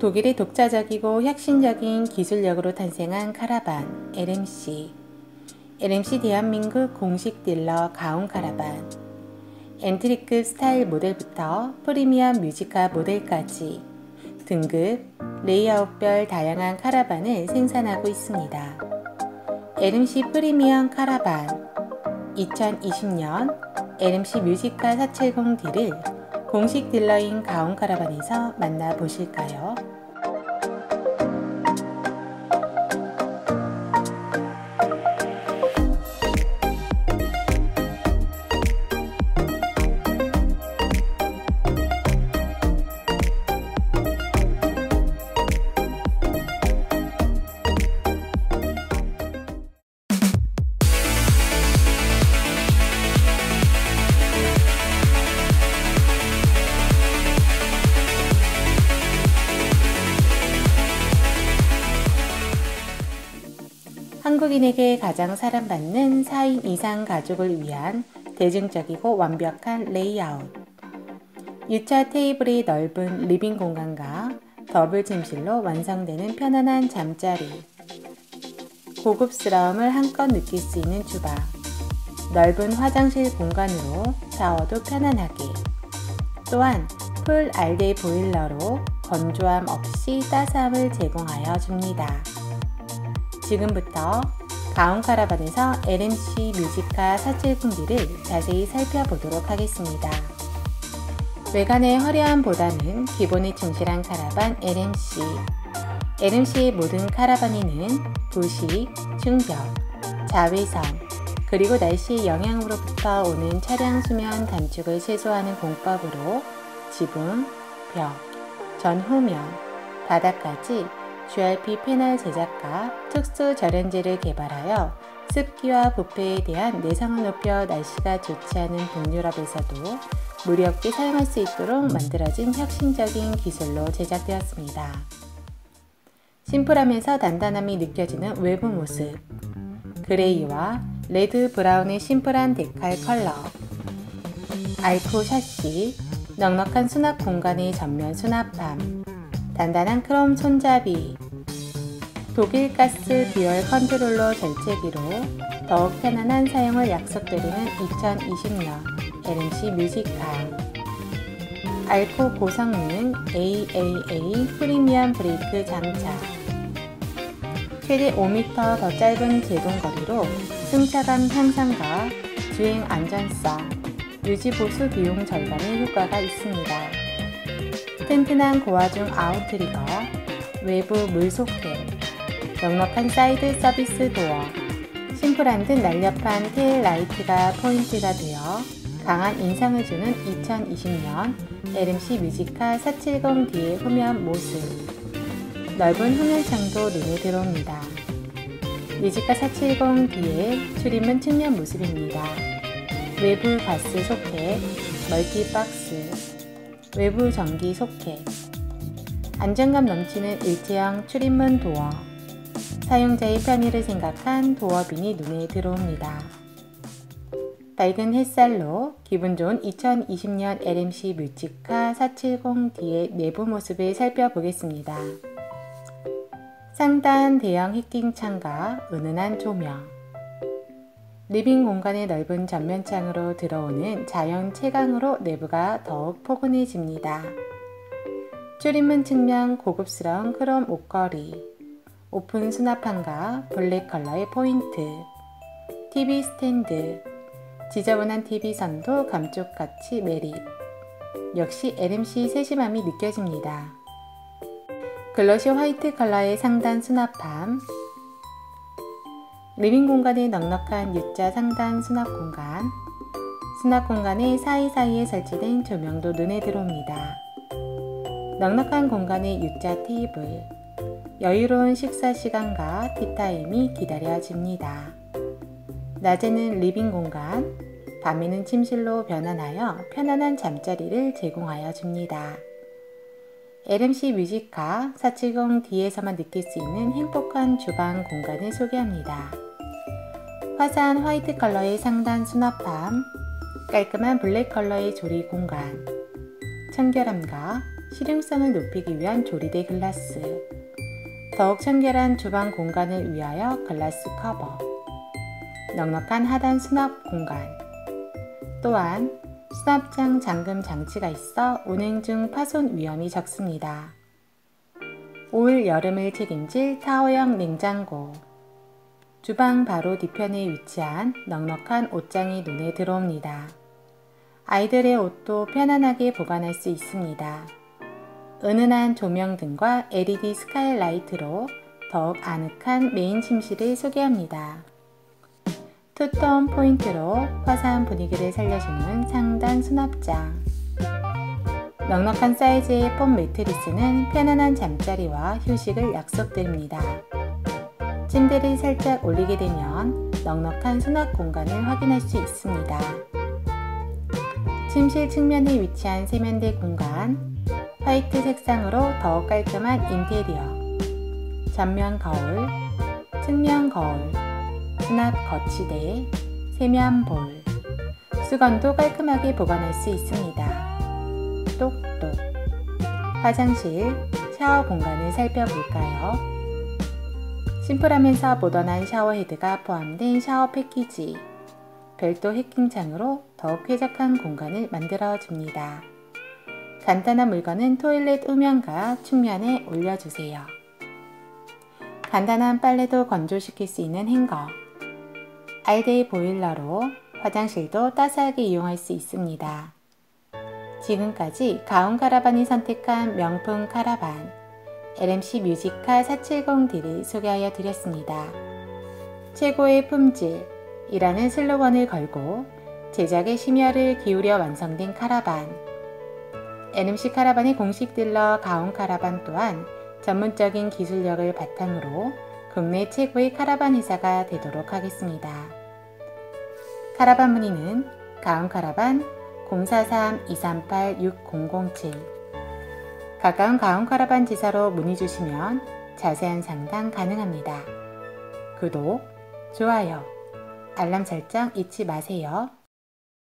독일의 독자적이고 혁신적인 기술력으로 탄생한 카라반 LMC. LMC 대한민국 공식 딜러 가온 카라반. 엔트리급 스타일 모델부터 프리미엄 뮤지카 모델까지 등급, 레이아웃별 다양한 카라반을 생산하고 있습니다. LMC 프리미엄 카라반 2020년 LMC 뮤지카 470D를 공식 딜러인 가온 카라반에서 만나보실까요? 한국인에게 가장 사랑받는 4인 이상 가족을 위한 대중적이고 완벽한 레이아웃. U차 테이블이 넓은 리빙 공간과 더블 침실로 완성되는 편안한 잠자리. 고급스러움을 한껏 느낄 수 있는 주방. 넓은 화장실 공간으로 샤워도 편안하게. 또한 풀 알데이 보일러로 건조함 없이 따스함을 제공하여 줍니다. 지금부터 가온 카라반에서 LMC 뮤지카 470D를 자세히 살펴보도록 하겠습니다. 외관의 화려함보다는 기본에 충실한 카라반 LMC. LMC의 모든 카라반에는 부식, 중벽, 자외선, 그리고 날씨의 영향으로부터 오는 차량 수면 단축을 최소화하는 공법으로 지붕, 벽, 전후면, 바닥까지 GRP 패널 제작과 특수 절연제를 개발하여 습기와 부패에 대한 내성을 높여 날씨가 좋지 않은 북유럽에서도 무리 없게 사용할 수 있도록 만들어진 혁신적인 기술로 제작되었습니다. 심플하면서 단단함이 느껴지는 외부 모습. 그레이와 레드 브라운의 심플한 데칼 컬러. 알코 샤시, 넉넉한 수납 공간의 전면 수납함. 단단한 크롬 손잡이, 독일 가스 듀얼 컨트롤러 절제기로 더욱 편안한 사용을 약속드리는 2020년 LMC 뮤지카. 알코 고성능 AAA 프리미엄 브레이크 장착. 최대 5m 더 짧은 제동거리로 승차감 향상과 주행 안전성, 유지 보수 비용 절감의 효과가 있습니다. 튼튼한 고화중 아웃트리거, 외부 물 소켓, 넉넉한 사이드 서비스 도어, 심플한 듯 날렵한 테일 라이트가 포인트가 되어 강한 인상을 주는 2020년 LMC 뮤지카 470D의 후면 모습. 넓은 후면창도 눈에 들어옵니다. 뮤지카 470D의 출입문 측면 모습입니다. 외부 가스 소켓, 멀티박스, 외부 전기 소켓, 안정감 넘치는 일체형 출입문 도어, 사용자의 편의를 생각한 도어빈이 눈에 들어옵니다. 밝은 햇살로 기분 좋은 2020년 LMC 뮤지카 470D의 내부 모습을 살펴보겠습니다. 상단 대형 히팅 창과 은은한 조명, 리빙 공간의 넓은 전면창으로 들어오는 자연 채광으로 내부가 더욱 포근해집니다. 출입문 측면 고급스러운 크롬 옷걸이, 오픈 수납함과 블랙 컬러의 포인트, TV 스탠드, 지저분한 TV선도 감쪽같이 매립. 역시 LMC 세심함이 느껴집니다. 글로시 화이트 컬러의 상단 수납함, 리빙 공간의 넉넉한 U자 상단 수납 공간, 수납 공간의 사이사이에 설치된 조명도 눈에 들어옵니다. 넉넉한 공간의 U자 테이블, 여유로운 식사 시간과 티타임이 기다려집니다. 낮에는 리빙 공간, 밤에는 침실로 변환하여 편안한 잠자리를 제공하여 줍니다. LMC 뮤지카 470D에서만 느낄 수 있는 행복한 주방 공간을 소개합니다. 화사한 화이트 컬러의 상단 수납함, 깔끔한 블랙 컬러의 조리 공간, 청결함과 실용성을 높이기 위한 조리대 글라스, 더욱 청결한 주방 공간을 위하여 글라스 커버, 넉넉한 하단 수납 공간, 또한 수납장 잠금 장치가 있어 운행 중 파손 위험이 적습니다. 올 여름을 책임질 타워형 냉장고, 주방 바로 뒤편에 위치한 넉넉한 옷장이 눈에 들어옵니다. 아이들의 옷도 편안하게 보관할 수 있습니다. 은은한 조명등과 LED 스카이라이트로 더욱 아늑한 메인 침실을 소개합니다. 투톤 포인트로 화사한 분위기를 살려주는 상단 수납장, 넉넉한 사이즈의 폼 매트리스는 편안한 잠자리와 휴식을 약속드립니다. 침대를 살짝 올리게 되면 넉넉한 수납 공간을 확인할 수 있습니다. 침실 측면에 위치한 세면대 공간, 화이트 색상으로 더욱 깔끔한 인테리어, 전면 거울, 측면 거울, 수납 거치대, 세면 볼, 수건도 깔끔하게 보관할 수 있습니다. 똑똑. 화장실, 샤워 공간을 살펴볼까요? 심플하면서 모던한 샤워헤드가 포함된 샤워 패키지, 별도 해킹창으로 더욱 쾌적한 공간을 만들어줍니다. 간단한 물건은 토일렛 음영과 측면에 올려주세요. 간단한 빨래도 건조시킬 수 있는 행거, 알데이 보일러로 화장실도 따스하게 이용할 수 있습니다. 지금까지 가온 카라반이 선택한 명품 카라반 LMC 뮤지카 470D를 소개하여 드렸습니다. 최고의 품질이라는 슬로건을 걸고 제작에 심혈을 기울여 완성된 카라반, LMC 카라반의 공식 딜러 가온 카라반 또한 전문적인 기술력을 바탕으로 국내 최고의 카라반 회사가 되도록 하겠습니다. 카라반 문의는 가온 카라반 043-238-6007, 가까운 가온 카라반 지사로 문의 주시면 자세한 상담 가능합니다. 구독, 좋아요, 알람 설정 잊지 마세요.